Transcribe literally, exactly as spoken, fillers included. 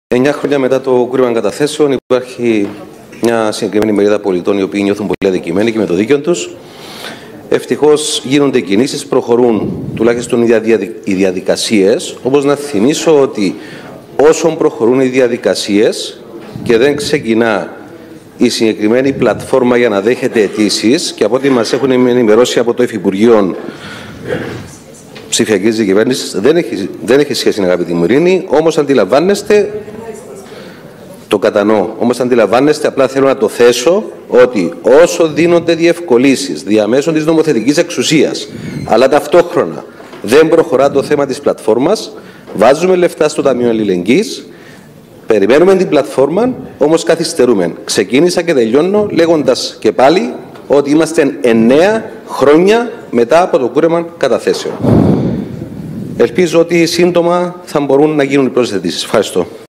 Εννιά χρόνια μετά το κούρεμα καταθέσεων υπάρχει μια συγκεκριμένη μερίδα πολιτών οι οποίοι νιώθουν πολύ αδικημένοι και με το δίκαιο τους. Ευτυχώς γίνονται κινήσεις, προχωρούν τουλάχιστον οι διαδικασίες. Όπως να θυμίσω ότι όσο προχωρούν οι διαδικασίες και δεν ξεκινά η συγκεκριμένη πλατφόρμα για να δέχεται αιτήσεις, και από ό,τι μας έχουν ενημερώσει από το Υφυπουργείο Ψηφιακής Διακυβέρνησης, δεν έχει, δεν έχει σχέση, αγαπητή μου Ειρήνη, όμως αντιλαμβάνεστε, το κατανοώ, όμως αντιλαμβάνεστε, απλά θέλω να το θέσω, ότι όσο δίνονται διευκολύνσεις διαμέσων της νομοθετικής εξουσίας, αλλά ταυτόχρονα δεν προχωρά το θέμα της πλατφόρμας, βάζουμε λεφτά στο Ταμείο Αλληλεγγύης, περιμένουμε την πλατφόρμα, όμως καθυστερούμε. Ξεκίνησα και τελειώνω λέγοντας και πάλι ότι είμαστε εννέα χρόνια μετά από το κούρεμα καταθέσεων. Ελπίζω ότι σύντομα θα μπορούν να γίνουν οι πρόσθετες αιτήσεις. Ευχαριστώ.